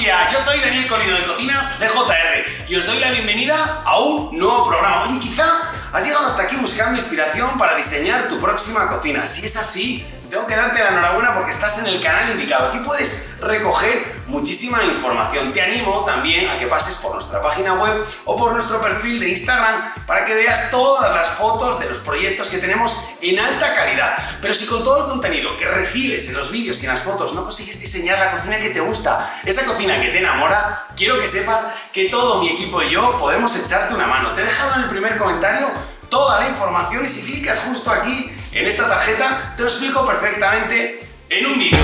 día, yo soy Daniel Colino de Cocinas CJR y os doy la bienvenida a un nuevo programa. Oye, quizá has llegado hasta aquí buscando inspiración para diseñar tu próxima cocina. Si es así, tengo que darte la enhorabuena porque estás en el canal indicado. Aquí puedes recoger muchísima información. Te animo también a que pases por nuestra página web o por nuestro perfil de Instagram para que veas todas las fotos de los proyectos que tenemos en alta calidad. Pero si con todo el contenido que recibes en los vídeos y en las fotos no consigues diseñar la cocina que te gusta, esa cocina que te enamora, quiero que sepas que todo mi equipo y yo podemos echarte una mano. Te he dejado en el primer comentario toda la información y si clicas justo aquí en esta tarjeta te lo explico perfectamente en un vídeo.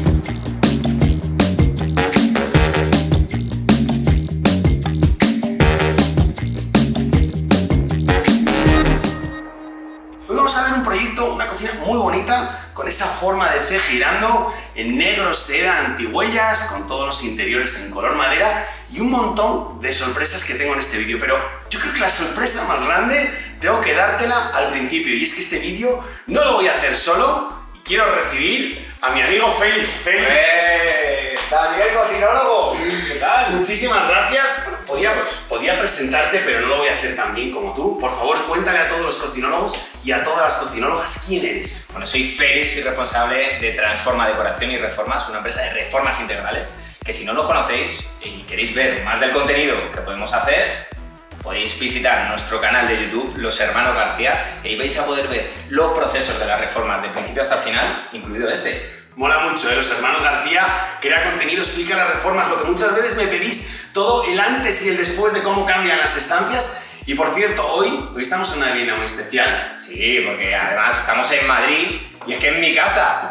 Hoy vamos a ver un proyecto, una cocina muy bonita con esa forma de C girando en negro seda antihuellas, con todos los interiores en color madera y un montón de sorpresas que tengo en este vídeo. Pero yo creo que la sorpresa más grande tengo que dártela al principio, y es que este vídeo no lo voy a hacer solo y quiero recibir a mi amigo Félix. ¡Félix! ¡Daniel, cocinólogo! ¿Qué tal? Muchísimas gracias. Podía presentarte, pero no lo voy a hacer tan bien como tú. Por favor, cuéntale a todos los cocinólogos y a todas las cocinólogas quién eres. Bueno, soy Félix, soy responsable de Transforma Decoración y Reformas, una empresa de reformas integrales, que si no nos conocéis y queréis ver más del contenido que podemos hacer, podéis visitar nuestro canal de YouTube, Los Hermanos García, y ahí vais a poder ver los procesos de las reformas de principio hasta el final, incluido este. Mola mucho, Los Hermanos García crea contenido, explica las reformas, lo que muchas veces me pedís, todo el antes y el después de cómo cambian las estancias. Y por cierto, hoy estamos en una vivienda muy especial. Sí, porque además estamos en Madrid y es que es mi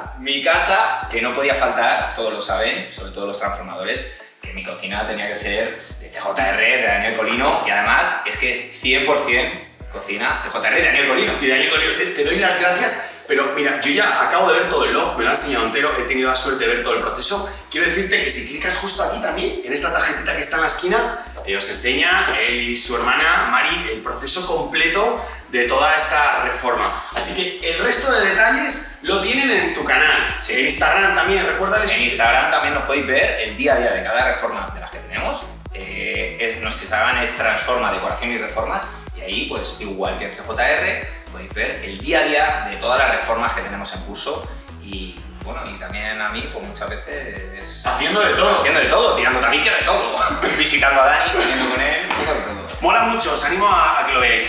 casa, que no podía faltar, todos lo saben, sobre todo los transformadores, que mi cocina tenía que ser de CJR, de Daniel Colino, y además es que es 100% cocina CJR de Daniel Colino. Y Daniel Colino, te doy las gracias. Pero mira, yo ya acabo de ver todo el loft, me lo ha enseñado entero, he tenido la suerte de ver todo el proceso. Quiero decirte que si clicas justo aquí también, en esta tarjetita que está en la esquina, os enseña él y su hermana Mari el proceso completo de toda esta reforma. Así que el resto de detalles lo tienen en tu canal. Sí. En Instagram también, recuérdales. En Instagram también nos podéis ver el día a día de cada reforma de las que tenemos. Nuestro Instagram es Transforma Decoración y Reformas. Y ahí, pues igual que en CJR, podéis ver el día a día de todas las reformas que tenemos en curso. Y bueno, y también a mí, pues muchas veces... Haciendo de todo. Haciendo de todo, tirando tabique de todo. Visitando a Dani, comiendo con él, un poco de todo. Mola mucho, os animo a que lo veáis.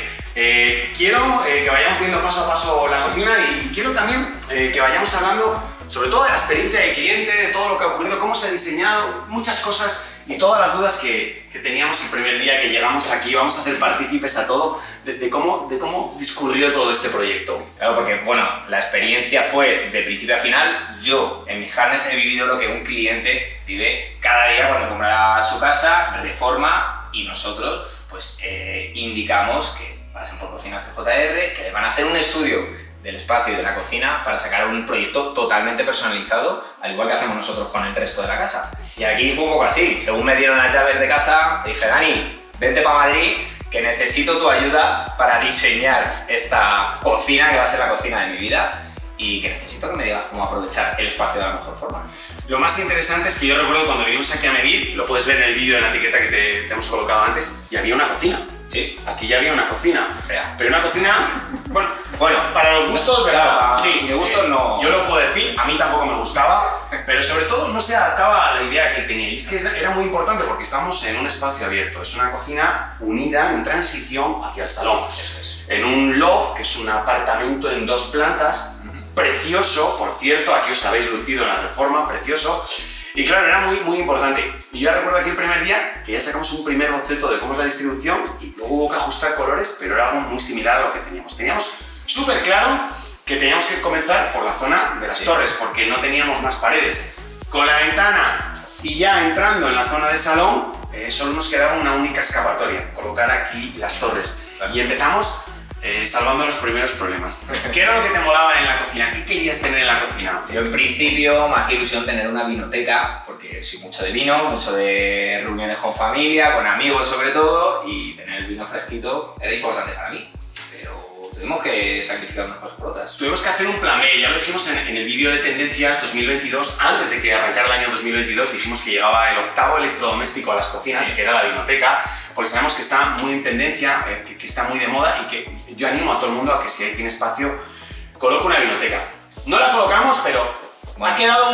Quiero que vayamos viendo paso a paso la cocina y quiero también que vayamos hablando sobre todo de la experiencia de cliente, de todo lo que ha ocurrido, cómo se ha diseñado, muchas cosas y todas las dudas que teníamos el primer día que llegamos aquí. Vamos a hacer partícipes a todo de cómo discurrió todo este proyecto. Claro, porque bueno, la experiencia fue de principio a final. Yo en mis carnes he vivido lo que un cliente vive cada día cuando compra su casa, reforma, y nosotros pues indicamos que pasen por Cocinas CJR, que les van a hacer un estudio del espacio y de la cocina para sacar un proyecto totalmente personalizado, al igual que hacemos nosotros con el resto de la casa. Y aquí fue un poco así. Según me dieron las llaves de casa, dije: Dani, vente para Madrid, que necesito tu ayuda para diseñar esta cocina que va a ser la cocina de mi vida, y que necesito que me digas cómo aprovechar el espacio de la mejor forma. Lo más interesante es que yo recuerdo cuando vinimos aquí a medir, lo puedes ver en el vídeo de la etiqueta que te hemos colocado antes, y había una cocina. Sí. Aquí ya había una cocina. Fea. Pero una cocina... Bueno, para los gustos, ¿verdad? Claro, sí, mi gusto no... Yo lo puedo decir, a mí tampoco me gustaba, pero sobre todo no se adaptaba a la idea que él tenía. Y es que era muy importante porque estamos en un espacio abierto. Es una cocina unida en transición hacia el salón. Eso es. En un loft, que es un apartamento en 2 plantas, precioso, por cierto, aquí os habéis lucido en la reforma, precioso. Y claro, era muy importante. Y yo recuerdo aquí el primer día que ya sacamos un primer boceto de cómo es la distribución y luego hubo que ajustar colores, pero era algo muy similar a lo que teníamos. Teníamos súper claro que teníamos que comenzar por la zona de las torres, porque no teníamos más paredes. Con la ventana y ya entrando en la zona de salón, solo nos quedaba una única escapatoria, colocar aquí las torres. Y empezamos salvando los primeros problemas. ¿Qué era lo que te molaba en la cocina? ¿Qué querías tener en la cocina? Yo en principio me hacía ilusión tener una vinoteca, porque soy mucho de vino, mucho de reuniones con familia, con amigos sobre todo, y tener el vino fresquito era importante para mí. Pero te tuvimos que sacrificar unas cosas por otras. Tuvimos que hacer un plan B, ya lo dijimos en el vídeo de tendencias 2022, antes de que arrancara el año 2022, dijimos que llegaba el octavo electrodoméstico a las cocinas, que era la vinoteca, porque sabemos que está muy en tendencia, que está muy de moda y que yo animo a todo el mundo a que si tiene espacio, coloque una vinoteca. No la colocamos, pero bueno, ha quedado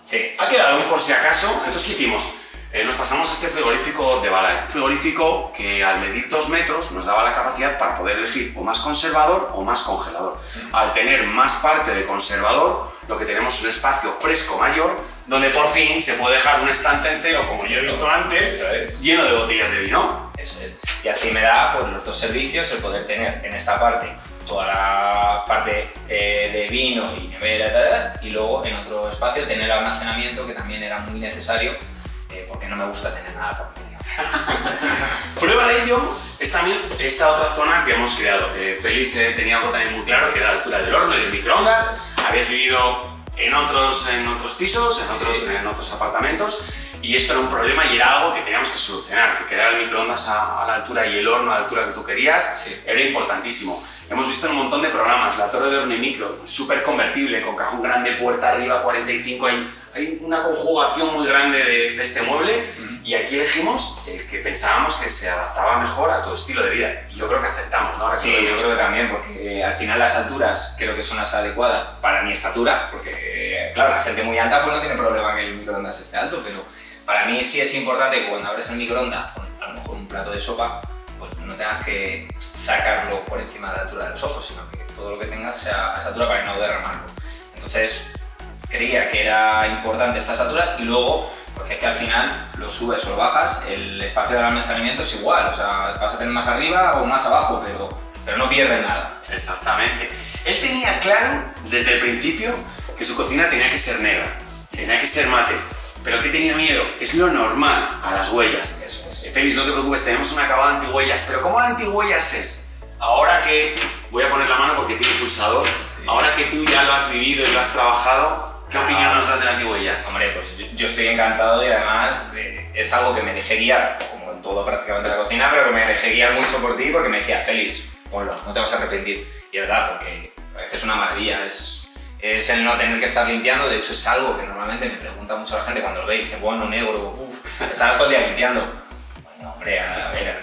un por si acaso. Entonces, ¿qué hicimos? Nos pasamos a este frigorífico de Balay, un frigorífico que al medir 2 metros nos daba la capacidad para poder elegir o más conservador o más congelador. Al tener más parte de conservador, lo que tenemos es un espacio fresco mayor, donde por fin se puede dejar un estante entero, como yo he visto antes, lleno de botellas de vino. Eso es. Y así me da pues, los dos servicios, el poder tener en esta parte toda la parte de vino y nevera y luego en otro espacio tener el almacenamiento, que también era muy necesario, porque no me gusta tener nada por medio. Prueba de ello es también esta otra zona que hemos creado. Félix tenía algo también muy claro, que era la altura del horno y del microondas. Habías vivido en otros pisos, en otros apartamentos, y esto era un problema y era algo que teníamos que solucionar, que quedara el microondas a la altura y el horno a la altura que tú querías. Era importantísimo. Hemos visto en un montón de programas, la torre de horno y micro, súper convertible, con cajón grande, puerta arriba, 45, hay una conjugación muy grande de este mueble, y aquí elegimos el que pensábamos que se adaptaba mejor a tu estilo de vida, y yo creo que acertamos, ¿no? Sí, yo creo que también, porque al final las alturas creo que son las adecuadas para mi estatura, porque claro, la gente muy alta pues no tiene problema que el microondas esté alto, pero para mí sí es importante que cuando abres el microondas, con a lo mejor un plato de sopa, pues no tengas que sacarlo por encima de la altura de los ojos, sino que todo lo que tengas sea a esa altura para que no derramarlo. Entonces creía que era importante estas alturas, y luego, porque es que al final lo subes o lo bajas, el espacio del almacenamiento es igual, o sea, vas a tener más arriba o más abajo, pero no pierdes nada. Exactamente. Él tenía claro desde el principio que su cocina tenía que ser negra, tenía que ser mate. ¿Pero qué tenía miedo? Es lo normal a las huellas. Eso es. Félix, no te preocupes, tenemos un acabado antihuellas. ¿Pero cómo antihuellas es? Ahora que... Voy a poner la mano porque tiene pulsador. Sí. Ahora que tú ya lo has vivido y lo has trabajado, ¿qué opinión nos das del antihuellas? Hombre, pues yo estoy encantado, y además es algo que me dejé guiar, como en todo prácticamente la cocina, pero que me dejé guiar mucho por ti, porque me decía, Félix, ponlo, no te vas a arrepentir. Y es verdad, porque es una maravilla, es el no tener que estar limpiando. De hecho, es algo que normalmente me pregunta mucho la gente cuando lo ve y dice, bueno, negro, estarás todo el día limpiando. Bueno, hombre, a ver,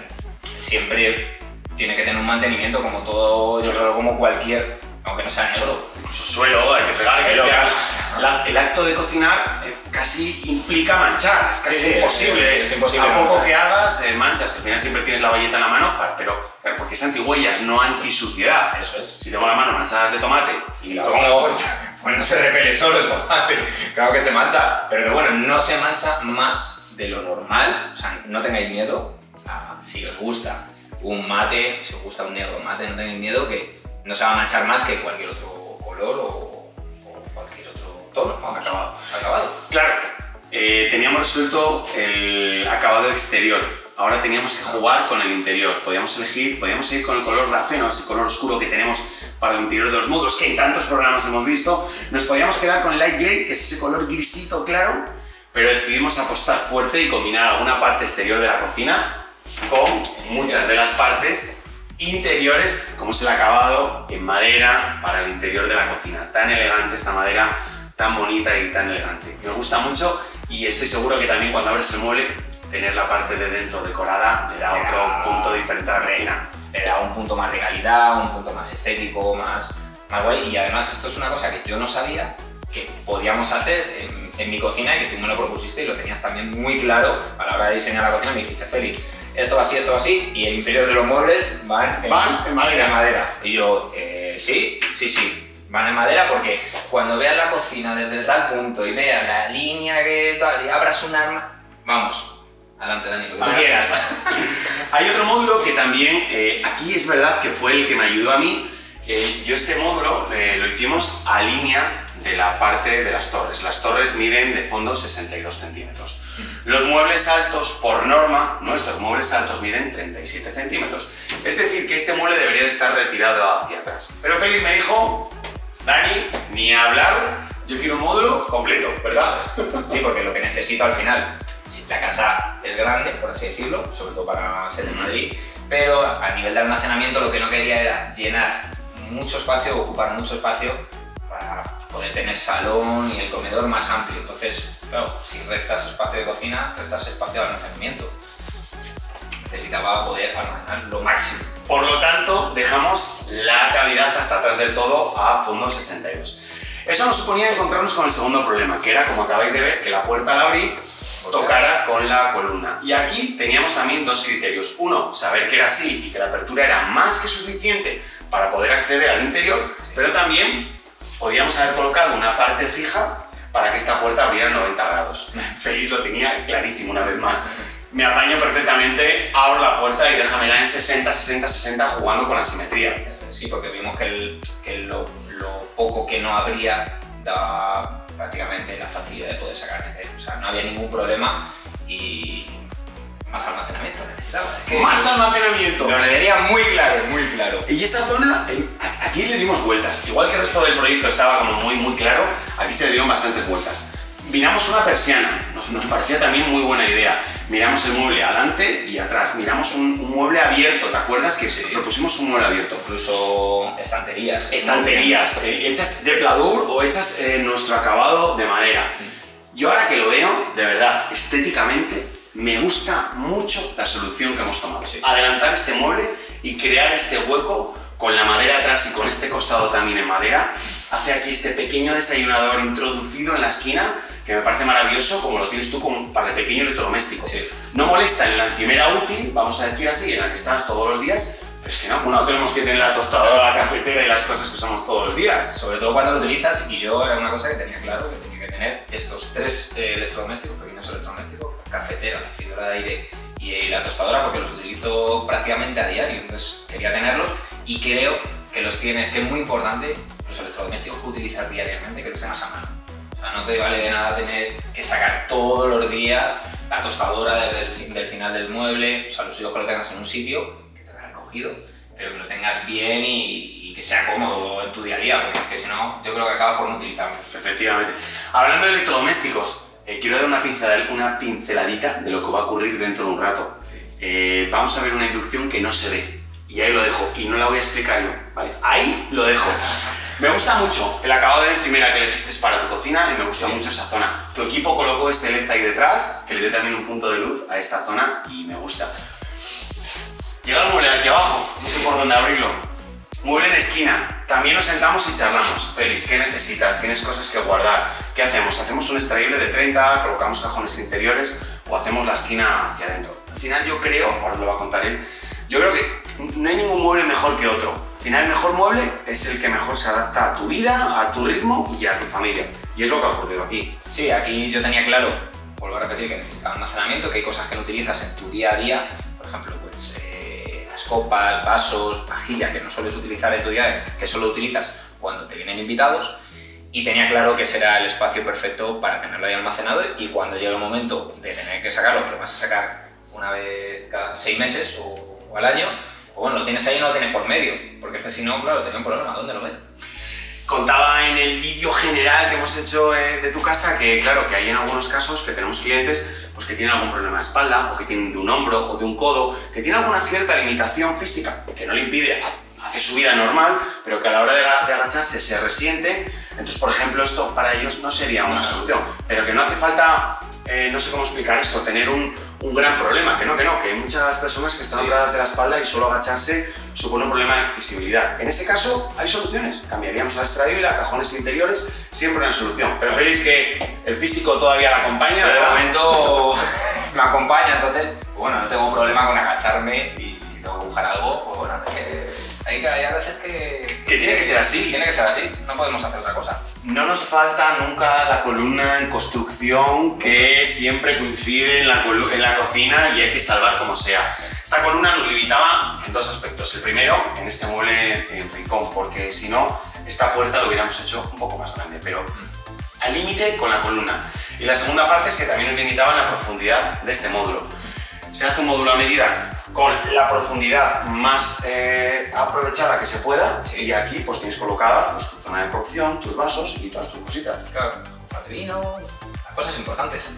siempre tiene que tener un mantenimiento como todo, yo creo, como cualquier, aunque no sea negro. Incluso suelo, hay que fregar, hay que limpiar. El acto de cocinar casi implica manchar, es casi imposible. Es imposible. A poco que hagas, manchas. Al final siempre tienes la bayeta en la mano, pero claro, porque es antihuellas, no antisuciedad. Eso es. Si tengo la mano manchadas de tomate y la pongo, pues no se repele solo el tomate, claro que se mancha, pero que bueno, no se mancha más de lo normal. O sea, no tengáis miedo, si os gusta un mate, si os gusta un negro mate, no tengáis miedo, que no se va a manchar más que cualquier otro color o cualquier otro tono, ¿no? Acabado. Claro, teníamos resuelto el acabado exterior, ahora teníamos que jugar con el interior. Podíamos elegir, podíamos ir con el color grafeno, ese color oscuro que tenemos para el interior de los módulos, que en tantos programas hemos visto. Nos podíamos quedar con el light grey, que es ese color grisito claro, pero decidimos apostar fuerte y combinar alguna parte exterior de la cocina con muchas de las partes interiores, como es el acabado en madera para el interior de la cocina. Tan elegante esta madera, tan bonita y tan elegante. Me gusta mucho, y estoy seguro que también cuando abres el mueble, tener la parte de dentro decorada le da otro punto diferente a la cocina. Le da un punto más de calidad, un punto más estético, más guay. Y además esto es una cosa que yo no sabía que podíamos hacer en mi cocina, y que tú me lo propusiste y lo tenías también muy claro a la hora de diseñar la cocina. Me dijiste, Félix, esto va así, y el interior de los muebles van en madera. Y yo, sí, van en madera, porque cuando veas la cocina desde tal punto y veas la línea que tal, y abras un arma, vamos, adelante Dani, lo que tú quieras. Hay otro módulo que también, aquí es verdad que fue el que me ayudó a mí. Yo este módulo lo hicimos a línea de la parte de las torres. Las torres miden de fondo 62 centímetros. Los muebles altos, por norma, nuestros muebles altos miden 37 centímetros. Es decir, que este mueble debería de estar retirado hacia atrás. Pero Félix me dijo, Dani, ni hablar, yo quiero un módulo completo, ¿verdad? Sí, porque lo que necesito al final, si la casa es grande, por así decirlo, sobre todo para ser en Madrid, pero a nivel de almacenamiento lo que no quería era llenar mucho espacio, ocupar mucho espacio para poder tener salón y el comedor más amplio. Entonces, claro, si restas espacio de cocina, restas espacio de almacenamiento. Necesitaba poder almacenar lo máximo. Por lo tanto, dejamos la cavidad hasta atrás del todo a fondo 62. Eso nos suponía encontrarnos con el segundo problema, que era, como acabáis de ver, que la puerta al abrir tocara con la columna. Y aquí teníamos también dos criterios. Uno, saber que era así y que la apertura era más que suficiente para poder acceder al interior, pero también podíamos haber colocado una parte fija para que esta puerta abriera 90 grados. Félix lo tenía clarísimo una vez más. Me apaño perfectamente, abro la puerta y déjamela en 60, 60, 60 jugando con la simetría. Sí, porque vimos que lo poco que no abría daba prácticamente la facilidad de poder sacar gente. O sea, no había ningún problema y más almacenamiento necesitaba. ¡Más almacenamiento! Lo tenía muy claro, muy claro. Y esa zona, aquí le dimos vueltas. Igual que el resto del proyecto estaba como muy claro, aquí se le dieron bastantes vueltas. Miramos una persiana, nos parecía también muy buena idea. Miramos el mueble adelante y atrás. Miramos un mueble abierto, ¿te acuerdas? Que propusimos un mueble abierto. Incluso estanterías. Estanterías, hechas de pladur o hechas en nuestro acabado de madera. Yo ahora que lo veo, de verdad, estéticamente, me gusta mucho la solución que hemos tomado. Sí. Adelantar este mueble y crear este hueco con la madera atrás y con este costado también en madera, hace aquí este pequeño desayunador introducido en la esquina, que me parece maravilloso, como lo tienes tú para el pequeño electrodoméstico. Sí. No molesta en la encimera útil, vamos a decir así, en la que estás todos los días, pero es que no tenemos que tener la tostadora, la cafetera y las cosas que usamos todos los días. Sobre todo cuando lo utilizas, y yo era una cosa que tenía claro, que tenía que tener estos tres electrodomésticos, pequeños electrodomésticos, la cafetera, la freidora de aire y la tostadora, porque los utilizo prácticamente a diario, entonces quería tenerlos y creo que los tienes, que es muy importante, los electrodomésticos que utilizas diariamente, que los tengas a mano. O sea, no te vale de nada tener que sacar todos los días la tostadora desde el final del mueble, o sea, los suyos que lo tengas en un sitio, que te lo recogido, pero que lo tengas bien y que sea cómodo en tu día a día, porque es que si no, yo creo que acabas por no utilizarlos. Efectivamente. Hablando de electrodomésticos, quiero dar una pinceladita de lo que va a ocurrir dentro de un rato. Sí. Vamos a ver una inducción que no se ve, y ahí lo dejo, y no la voy a explicar yo, ¿vale? Ahí lo dejo. Me gusta mucho el acabado de encimera que elegiste para tu cocina y me gusta mucho esa zona. Tu equipo colocó este LED ahí detrás, que le dé también un punto de luz a esta zona y me gusta. Llega el mueble de aquí abajo, no sé por dónde abrirlo. Mueble en esquina, también nos sentamos y charlamos. Félix, ¿qué necesitas? ¿Tienes cosas que guardar? ¿Qué hacemos? ¿Hacemos un extraíble de 30, colocamos cajones interiores o hacemos la esquina hacia adentro? Al final yo creo, ahora lo va a contar él, yo creo que no hay ningún mueble mejor que otro. Al final el mejor mueble es el que mejor se adapta a tu vida, a tu ritmo y a tu familia. Y es lo que ha ocurrido aquí. Sí, aquí yo tenía claro, vuelvo a repetir, que necesitaba almacenamiento, que hay cosas que no utilizas en tu día a día, por ejemplo, pues las copas, vasos, vajilla que no sueles utilizar en tu día a día, que solo utilizas cuando te vienen invitados, y tenía claro que ese era el espacio perfecto para tenerlo ahí almacenado y cuando llegue el momento de tener que sacarlo, que lo vas a sacar una vez cada 6 meses o al año, pues bueno, lo tienes ahí y no lo tienes por medio, porque es que si no, claro, tenía un problema, ¿dónde lo metes? Contaba en el vídeo general que hemos hecho de tu casa que, claro, que hay en algunos casos que tenemos clientes pues, que tienen algún problema de espalda, o que tienen de un hombro o de un codo, que tienen alguna cierta limitación física que no le impide hacer su vida normal, pero que a la hora de agacharse se resiente. Entonces, por ejemplo, esto para ellos no sería una solución, pero que no hace falta, no sé cómo explicar esto, tener un gran problema, que hay muchas personas que están operadas de la espalda y solo agacharse supone un problema de accesibilidad. En ese caso hay soluciones, cambiaríamos a la extraíble, a cajones interiores, siempre una solución. Pero veréis que el físico todavía la acompaña. Pero de momento me acompaña, entonces, bueno, no tengo problema con agacharme y si tengo que buscar algo, pues bueno, es que hay a veces que tiene que ser así. Tiene que ser así, no podemos hacer otra cosa. No nos falta nunca la columna en construcción que siempre coincide en la cocina y hay que salvar como sea. Esta columna nos limitaba en dos aspectos. El primero, en este mueble en rincón, porque si no, esta puerta lo hubiéramos hecho un poco más grande, pero al límite con la columna. Y la segunda parte es que también nos limitaba en la profundidad de este módulo. Se hace un módulo a medida con la profundidad más aprovechada que se pueda, sí. Y aquí pues tienes colocada pues, tu zona de cocción, tus vasos y todas tus cositas. Claro, copa de vino, las cosas importantes.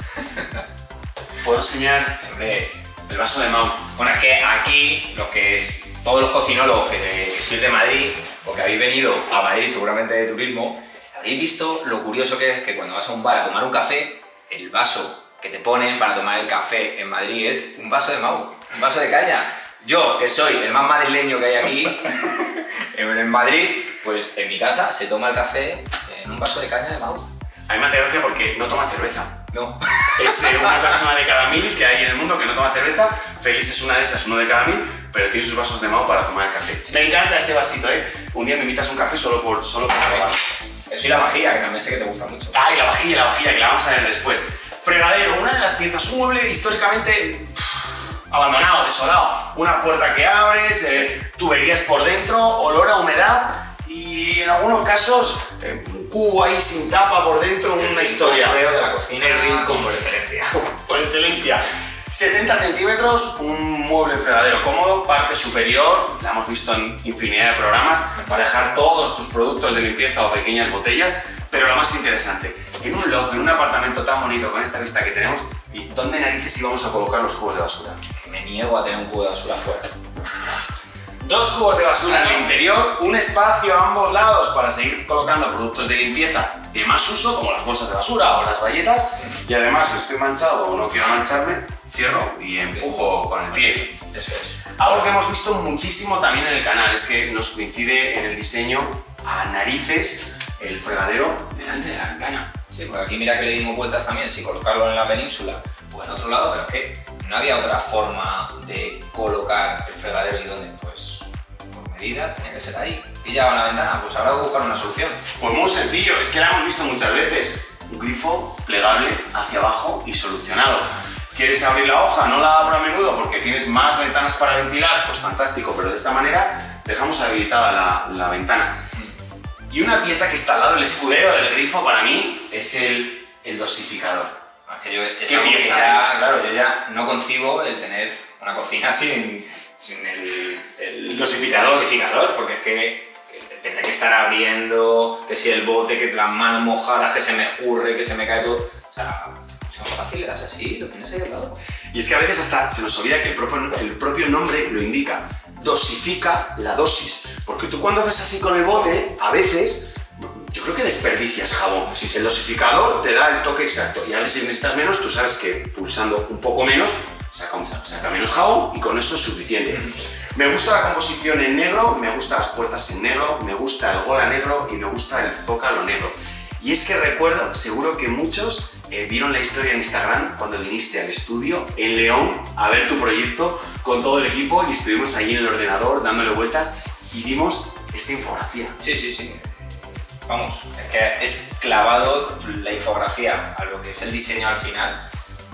Puedo enseñar siempre el vaso de Mau. Bueno, es que aquí lo que es todos los cocinólogos que sois de Madrid, porque habéis venido a Madrid seguramente de turismo, habréis visto lo curioso que es que cuando vas a un bar a tomar un café, el vaso que te ponen para tomar el café en Madrid es un vaso de Mau, un vaso de caña. Yo, que soy el más madrileño que hay aquí, en Madrid, pues en mi casa se toma el café en un vaso de caña de Mau. A mí me hace gracia porque no toma cerveza. No. Es una persona de cada 1000 que hay en el mundo que no toma cerveza. Félix es una de esas, uno de cada 1000, pero tiene sus vasos de Mau para tomar el café. Me encanta este vasito, ¿eh? Un día me invitas un café solo por probarlo. Eso y la vajilla, que también sé que te gusta mucho. Ay, la vajilla, que la vamos a ver después. Fregadero, una de las piezas, un mueble históricamente abandonado, desolado. Una puerta que abres, tuberías por dentro, olor a humedad y en algunos casos un cubo ahí sin tapa por dentro, una historia. El feo de la cocina. El rincón por excelencia. Por excelencia. 70 centímetros, un mueble fregadero cómodo, parte superior, la hemos visto en infinidad de programas, para dejar todos tus productos de limpieza o pequeñas botellas, pero lo más interesante, en un loft, en un apartamento tan bonito con esta vista que tenemos, ¿y dónde narices íbamos a colocar los cubos de basura? Me niego a tener un cubo de basura afuera. 2 cubos de basura en el interior, un espacio a ambos lados para seguir colocando productos de limpieza de más uso, como las bolsas de basura o las bayetas, y además si estoy manchado o no quiero mancharme, cierro y empujo con el pie. Eso es. Algo que hemos visto muchísimo también en el canal es que nos coincide en el diseño a narices el fregadero delante de la ventana. Sí, porque aquí mira que le dimos vueltas también, si colocarlo en la península o en otro lado, pero es que no había otra forma de colocar el fregadero y dónde, pues por medidas tenía que ser ahí. Pillaba la ventana, pues habrá que buscar una solución. Pues muy sencillo, es que la hemos visto muchas veces. Un grifo plegable hacia abajo y solucionado. ¿Quieres abrir la hoja? No la abro a menudo porque tienes más ventanas para ventilar, pues fantástico, pero de esta manera dejamos habilitada la ventana. Y una pieza que está al lado del escudero del grifo para mí es el dosificador. Es que yo, esa pieza, ya, claro, yo ya no concibo el tener una cocina sin el dosificador, porque es que tendré que estar abriendo, que si el bote, que las manos mojadas, que se me escurre, que se me cae todo. O sea, son fáciles, así, lo tienes ahí al lado. Y es que a veces hasta se nos olvida que el propio nombre lo indica. Dosifica la dosis. Porque tú cuando haces así con el bote, a veces, yo creo que desperdicias jabón. Sí, sí. El dosificador te da el toque exacto. Y ahora si necesitas menos, tú sabes que pulsando un poco menos, saca menos jabón y con eso es suficiente. Me gusta la composición en negro, me gustan las puertas en negro, me gusta el gola negro y me gusta el zócalo negro. Y es que recuerdo, seguro que muchos vieron la historia en Instagram cuando viniste al estudio en León a ver tu proyecto con todo el equipo y estuvimos allí en el ordenador dándole vueltas y vimos esta infografía. Sí, sí, sí. Vamos, es que es clavado la infografía a lo que es el diseño al final.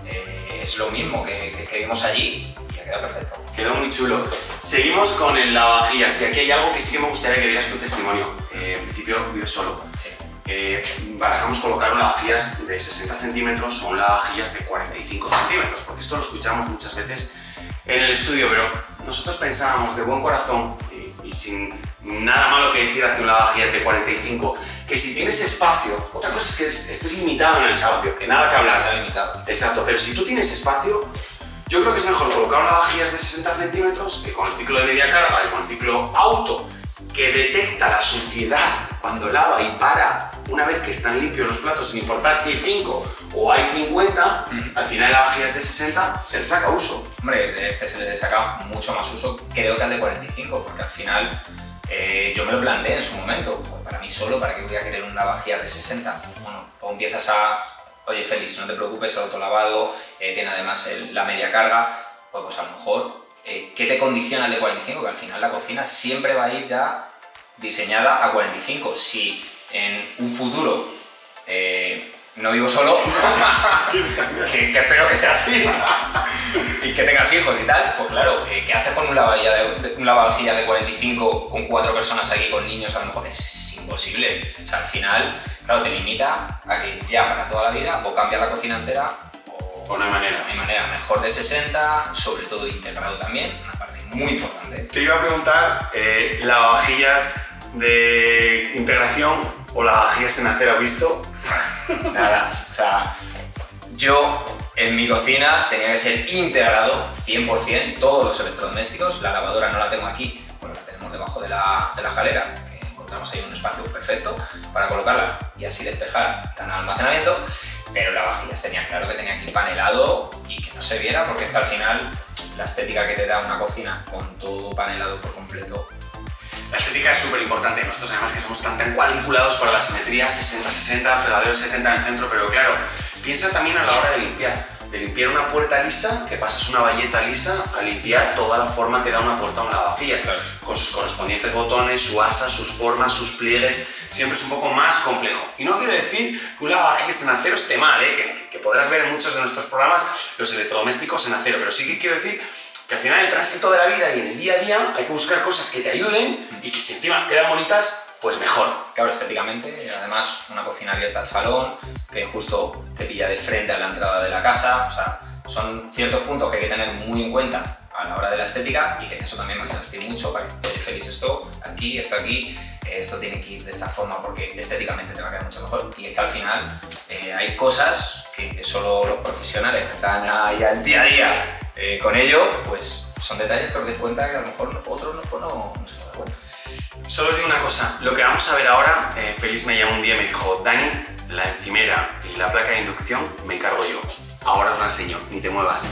Es lo mismo que vimos allí y ha quedado perfecto. Quedó muy chulo. Seguimos con el lavavajillas y aquí hay algo que sí que me gustaría que dieras tu testimonio. En principio vives solo. Sí. Barajamos colocar un lavavajillas de 60 centímetros o un lavavajillas de 45 centímetros, porque esto lo escuchamos muchas veces en el estudio, pero nosotros pensábamos de buen corazón y sin nada malo que decir hacia un lavavajillas de 45, que si tienes espacio, otra cosa es que estés limitado en el espacio, que nada que hablar. Está limitado. Exacto, pero si tú tienes espacio, yo creo que es mejor colocar un lavavajillas de 60 centímetros que con el ciclo de media carga y con el ciclo auto, que detecta la suciedad cuando lava y para una vez que están limpios los platos, sin importar si hay 5 o hay 50, al final el lavavajillas de 60 se le saca uso. Hombre, es que se le saca mucho más uso, creo que al de 45, porque al final yo me lo planteé en su momento. Pues para mí solo, ¿para qué voy a querer un lavavajillas de 60? Bueno, o empiezas a, oye Félix, no te preocupes, el autolavado, tiene además la media carga, pues a lo mejor, ¿qué te condiciona el de 45? Que al final la cocina siempre va a ir ya diseñada a 45. Si en un futuro no vivo solo, que espero que sea así, y que tengas hijos y tal, pues claro, ¿qué haces con un lavavajillas de 45 con 4 personas aquí con niños? A lo mejor es imposible. O sea, al final, claro, te limita a que ya para toda la vida o cambias la cocina entera o no hay manera. No hay manera. Mejor de 60, sobre todo integrado también, una parte muy importante. Te iba a preguntar, lavavajillas de integración o lavavajillas en acero visto. Nada, o sea, yo en mi cocina tenía que ser integrado 100%, todos los electrodomésticos. La lavadora no la tengo aquí, bueno, la tenemos debajo de la escalera, que encontramos ahí un espacio perfecto para colocarla y así despejar el almacenamiento, pero la vajillas tenía claro que tenía que ir panelado y que no se viera, porque es que al final la estética que te da una cocina con todo panelado por completo. La estética es súper importante. Nosotros además que somos tan cuadriculados para la simetría 60-60, fregadero 70 en el centro, pero claro, piensa también a la hora de limpiar una puerta lisa, que pasas una bayeta lisa a limpiar toda la forma que da una puerta a un lavavajillas, claro, con sus correspondientes botones, su asa, sus formas, sus pliegues. Siempre es un poco más complejo. Y no quiero decir que un lavavajillas en acero esté mal, que podrás ver en muchos de nuestros programas los electrodomésticos en acero, pero sí que quiero decir que al final el tránsito de la vida y en el día a día hay que buscar cosas que te ayuden y que si encima quedan bonitas, pues mejor. Claro, estéticamente, además una cocina abierta al salón, que justo te pilla de frente a la entrada de la casa, o sea, son ciertos puntos que hay que tener muy en cuenta a la hora de la estética y que en eso también me ayudaste mucho para decir, Félix, esto aquí, esto tiene que ir de esta forma porque estéticamente te va a quedar mucho mejor. Y es que al final hay cosas que solo los profesionales que están ahí al día a día con ello, pues son detalles que os dais cuenta que a lo mejor otros no se dan cuenta. Solo os digo una cosa, lo que vamos a ver ahora, Félix me llamó un día y me dijo, Dani, la encimera y la placa de inducción me encargo yo. Ahora os la enseño, ni te muevas.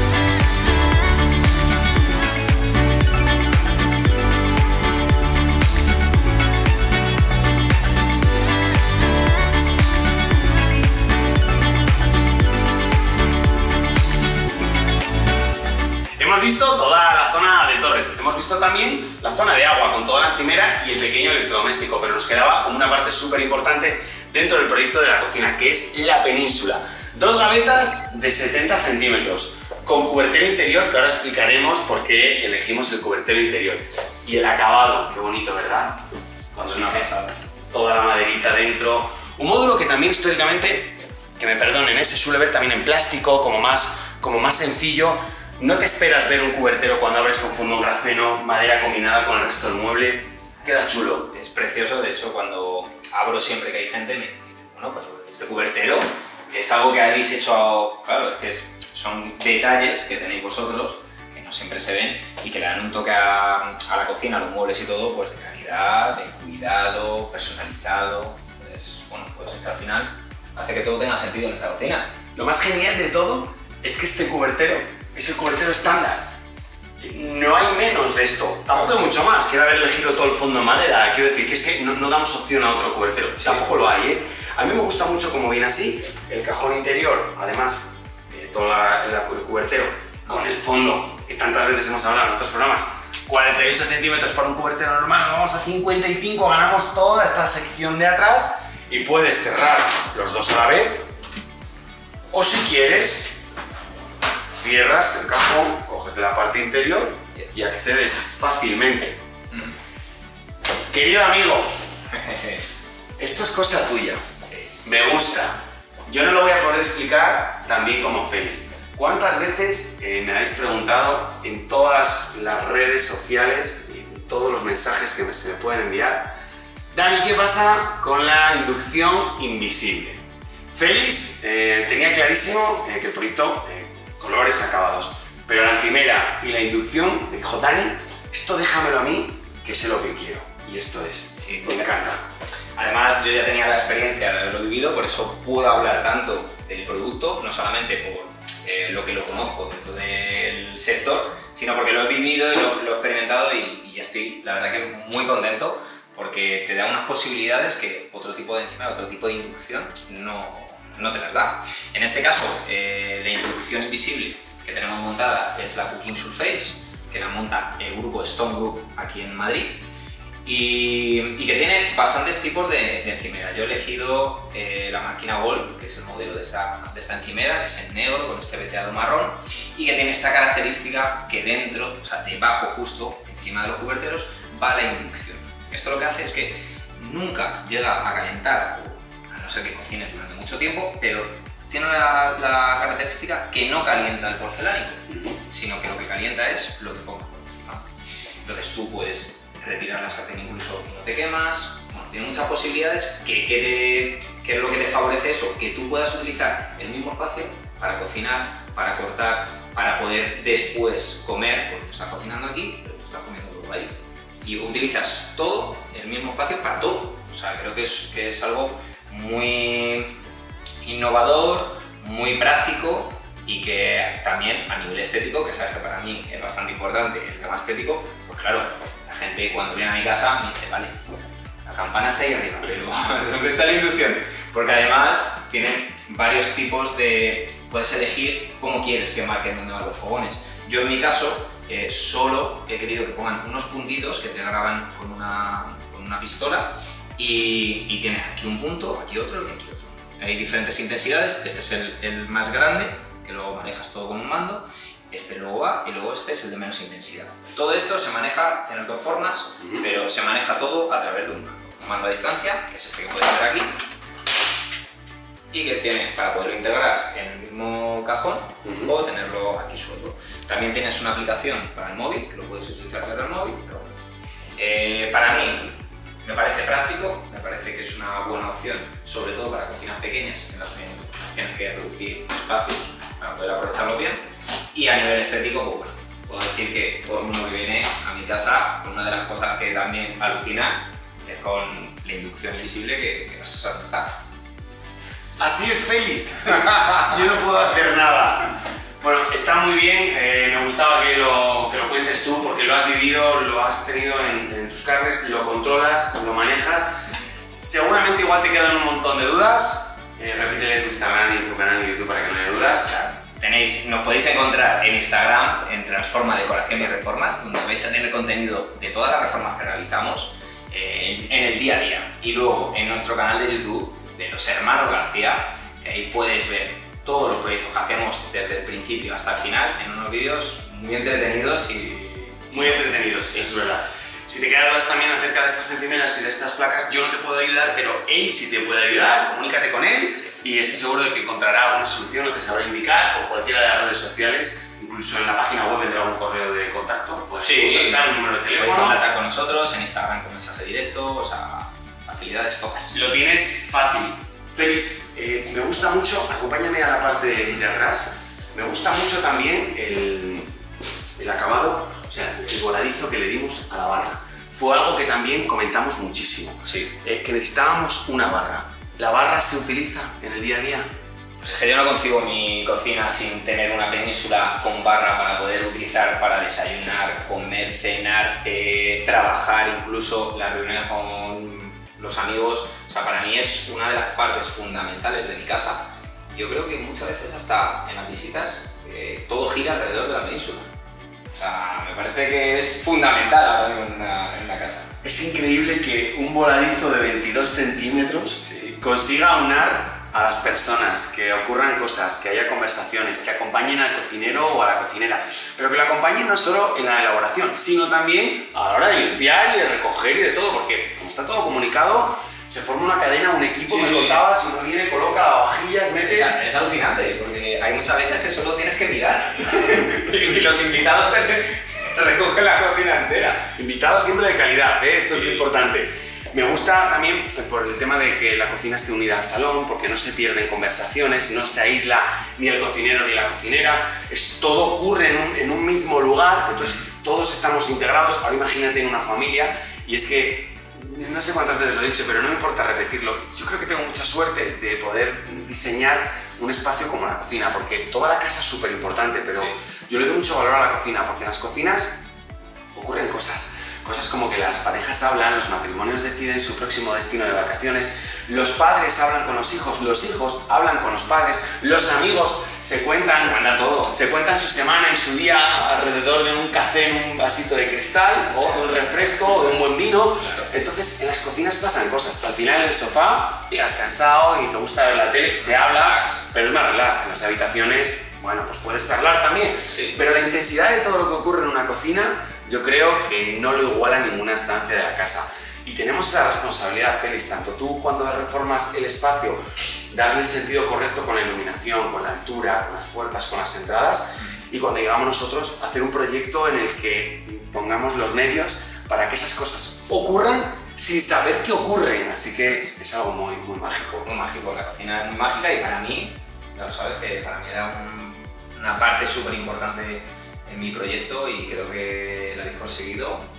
Hemos visto toda la zona de torres, hemos visto también la zona de agua con toda la encimera y el pequeño electrodoméstico, pero nos quedaba como una parte súper importante dentro del proyecto de la cocina, que es la península. Dos gavetas de 70 centímetros, con cubertero interior, que ahora explicaremos por qué elegimos el cubertero interior. Y el acabado, qué bonito, ¿verdad? Cuando una pasada. Toda la maderita dentro. Un módulo que también históricamente, que me perdonen, se suele ver también en plástico, como más sencillo. No te esperas ver un cubertero cuando abres con fondo grafeno, madera combinada con el resto del mueble. Queda chulo. Es precioso, de hecho cuando abro siempre que hay gente me dice, bueno, pues este cubertero es algo que habéis hecho, claro, es que son detalles que tenéis vosotros, que no siempre se ven y que le dan un toque a la cocina, a los muebles y todo, pues de calidad, de cuidado, personalizado. Entonces, bueno, pues es que al final hace que todo tenga sentido en esta cocina. Lo más genial de todo es que este cubertero es el cubertero estándar. No hay menos de esto. Tampoco hay mucho más. Quiero haber elegido todo el fondo en madera. Quiero decir que es que no damos opción a otro cubertero. Sí. Tampoco lo hay, ¿eh? A mí me gusta mucho como viene así. El cajón interior, además, todo el cubertero con el fondo, que tantas veces hemos hablado en otros programas. 48 centímetros para un cubertero normal. Vamos a 55, ganamos toda esta sección de atrás y puedes cerrar los dos a la vez. O si quieres, cierras el cajón, coges de la parte interior y accedes fácilmente. Querido amigo, esto es cosa tuya. Sí. Me gusta. Yo no lo voy a poder explicar tan bien como Félix. ¿Cuántas veces me habéis preguntado en todas las redes sociales y en todos los mensajes que se me pueden enviar? Dani, ¿qué pasa con la inducción invisible? Félix tenía clarísimo que el proyecto colores acabados, pero la encimera y la inducción me dijo, Dani, esto déjamelo a mí, que sé lo que quiero. Y esto es, sí, me encanta. Además, yo ya tenía la experiencia de haberlo vivido, por eso puedo hablar tanto del producto, no solamente por lo que lo conozco dentro del sector, sino porque lo he vivido y lo he experimentado y estoy, la verdad, que muy contento, porque te da unas posibilidades que otro tipo de encimera, otro tipo de inducción no te las da. En este caso, la inducción invisible que tenemos montada es la Cooking Surface, que la monta el grupo Stone Group aquí en Madrid y que tiene bastantes tipos de encimera. Yo he elegido la máquina Gold, que es el modelo de esta encimera, que es en negro con este veteado marrón y que tiene esta característica que dentro, o sea, debajo justo, encima de los cuberteros, va la inducción. Esto lo que hace es que nunca llega a calentar, a no ser que cocines durante mucho tiempo, pero tiene la característica que no calienta el porcelánico, sino que lo que calienta es lo que pongas por encima. Entonces tú puedes retirar la sartén incluso y no te quemas. Bueno, tiene muchas posibilidades que es lo que te favorece eso, que tú puedas utilizar el mismo espacio para cocinar, para cortar, para poder después comer, porque tú estás cocinando aquí, pero tú estás comiendo luego ahí. y utilizas todo, el mismo espacio para todo. O sea, creo que es algo muy innovador, muy práctico y que también a nivel estético, que sabes que para mí es bastante importante el tema estético, pues claro, la gente cuando viene a mi casa me dice, vale, la campana está ahí arriba, pero ¿dónde está la inducción? Porque además tienen varios tipos de... puedes elegir cómo quieres que marquen dónde van los fogones. Yo en mi caso solo he querido que pongan unos puntitos que te graban con una pistola y tienes aquí un punto, aquí otro y aquí otro. Hay diferentes intensidades, este es el más grande, que lo manejas todo con un mando, este luego va y luego este es el de menos intensidad. Todo esto se maneja, tiene dos formas, pero se maneja todo a través de un mando. Un mando a distancia, que es este que puedes ver aquí, y que tienes para poderlo integrar en el mismo cajón o tenerlo aquí suelto. También tienes una aplicación para el móvil, que lo puedes utilizar desde el móvil, pero bueno. Para mí me parece práctico, me parece que es una buena opción, sobre todo para cocinas pequeñas, en las que tienes que reducir espacios para poder aprovecharlo bien. Y a nivel estético, pues bueno, puedo decir que todo el mundo que viene a mi casa, una de las cosas que también alucina es con la inducción invisible que no sé dónde está. Así es, Félix. Yo no puedo hacer nada. Bueno, está muy bien. Me gustaba que lo cuentes tú porque lo has vivido, lo has tenido en tus carnes, lo controlas, lo manejas. Seguramente igual te quedan un montón de dudas. Repítele tu Instagram y tu canal de YouTube para que no haya dudas. Nos podéis encontrar en Instagram en Transforma Decoración y Reformas, donde vais a tener contenido de todas las reformas que realizamos en el día a día. Y luego en nuestro canal de YouTube de los hermanos García, que ahí puedes ver todos los proyectos que hacemos desde el principio hasta el final en unos vídeos muy entretenidos y... Muy entretenidos, sí, eso es verdad. Si te quedan dudas también acerca de estas centinelas y de estas placas, yo no te puedo ayudar, pero él sí te puede ayudar. Comunícate con él y estoy seguro de que encontrará una solución o te sabrá indicar por cualquiera de las redes sociales, incluso en la página web vendrá un correo de contacto. Puedes contactar, un número de teléfono. Puedes contactar con nosotros en Instagram con mensaje directo, o sea, facilidades todas. Lo tienes fácil. Félix, me gusta mucho, acompáñame a la parte de atrás, me gusta mucho también el acabado, o sea, el voladizo que le dimos a la barra. Fue algo que también comentamos muchísimo, sí. Que necesitábamos una barra. ¿La barra se utiliza en el día a día? Pues es que yo no concibo mi cocina sin tener una península con barra para poder utilizar para desayunar, comer, cenar, trabajar, incluso las reuniones con los amigos. O sea, para mí es una de las partes fundamentales de mi casa. Yo creo que muchas veces hasta en las visitas todo gira alrededor de la península. O sea, me parece que es fundamental ahora mismo en la casa. Es increíble que un voladizo de 22 centímetros consiga aunar a las personas, que ocurran cosas, que haya conversaciones, que acompañen al cocinero o a la cocinera, pero que lo acompañen no solo en la elaboración, sino también a la hora de limpiar y de recoger y de todo, porque como está todo comunicado, se forma una cadena, un equipo, me contabas, uno viene, coloca lavavajillas, mete... Es alucinante, porque hay muchas veces que solo tienes que mirar y los invitados te recogen la cocina entera. Invitados siempre de calidad, esto es muy importante. Me gusta también por el tema de que la cocina esté unida al salón, porque no se pierden conversaciones, no se aísla ni el cocinero ni la cocinera, todo ocurre en un mismo lugar, entonces todos estamos integrados. Ahora imagínate en una familia, y es que no sé cuántas veces lo he dicho, pero no me importa repetirlo. Yo creo que tengo mucha suerte de poder diseñar un espacio como la cocina, porque toda la casa es súper importante, pero yo le doy mucho valor a la cocina, porque en las cocinas ocurren cosas como que las parejas hablan, los matrimonios deciden su próximo destino de vacaciones, los padres hablan con los hijos hablan con los padres, los amigos se cuentan su semana y su día alrededor de un café en un vasito de cristal, o de un refresco, o de un buen vino. Entonces en las cocinas pasan cosas. Al final en el sofá llegas cansado y te gusta ver la tele, se habla, pero es más relax. En las habitaciones, bueno, pues puedes charlar también, pero la intensidad de todo lo que ocurre en una cocina yo creo que no lo iguala ninguna estancia de la casa. Y tenemos esa responsabilidad, Félix, tanto tú cuando reformas el espacio, darle el sentido correcto con la iluminación, con la altura, con las puertas, con las entradas, y cuando llegamos nosotros a hacer un proyecto en el que pongamos los medios para que esas cosas ocurran sin saber que ocurren. Así que es algo muy, muy mágico. Muy mágico, la cocina es muy mágica y para mí, ya lo sabes, que para mí era una parte súper importante en mi proyecto y creo que lo habéis conseguido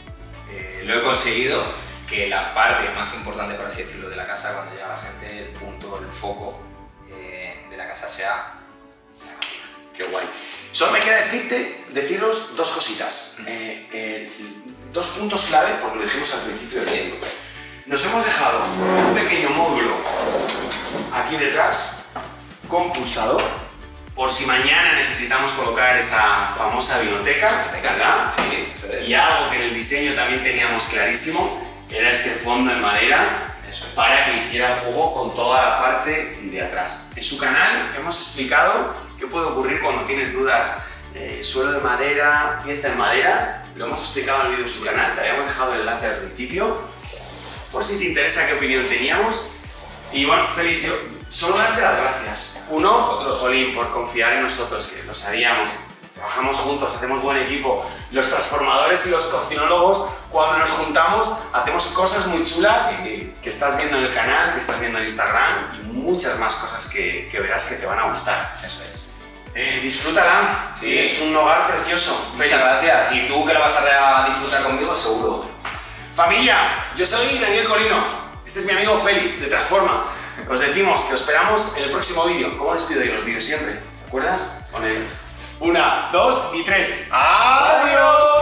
lo he conseguido, que la parte más importante, por así decirlo, de la casa, cuando llega la gente, el punto, el foco de la casa sea la cocina. Qué guay. Solo me queda deciros dos cositas. Dos puntos clave, porque lo dijimos al principio del vídeo. Nos hemos dejado un pequeño módulo aquí detrás con pulsador, por si mañana necesitamos colocar esa famosa vinoteca, ¿verdad? Sí, eso es. Y algo que en el diseño también teníamos clarísimo era este fondo en madera, eso es, para que hiciera el juego con toda la parte de atrás. En su canal hemos explicado qué puede ocurrir cuando tienes dudas, suelo de madera, pieza en madera. Lo hemos explicado en el vídeo de su canal, te habíamos dejado el enlace al principio, por si te interesa qué opinión teníamos. Y bueno, Félix, yo solo darte las gracias. Uno, Jolín, por confiar en nosotros, que lo sabíamos. Trabajamos juntos, hacemos buen equipo. Los transformadores y los cocinólogos, cuando nos juntamos, hacemos cosas muy chulas que estás viendo en el canal, que estás viendo en Instagram y muchas más cosas que verás que te van a gustar. Eso es. Disfrútala, sí. Es un hogar precioso. Muchas gracias. Y tú que lo vas a disfrutar conmigo, seguro. Familia, yo soy Daniel Colino. Este es mi amigo Félix de Transforma. Os decimos que os esperamos en el próximo vídeo. ¿Cómo despido yo los vídeos siempre? ¿Te acuerdas? Con el 1, 2 y 3. ¡Adiós!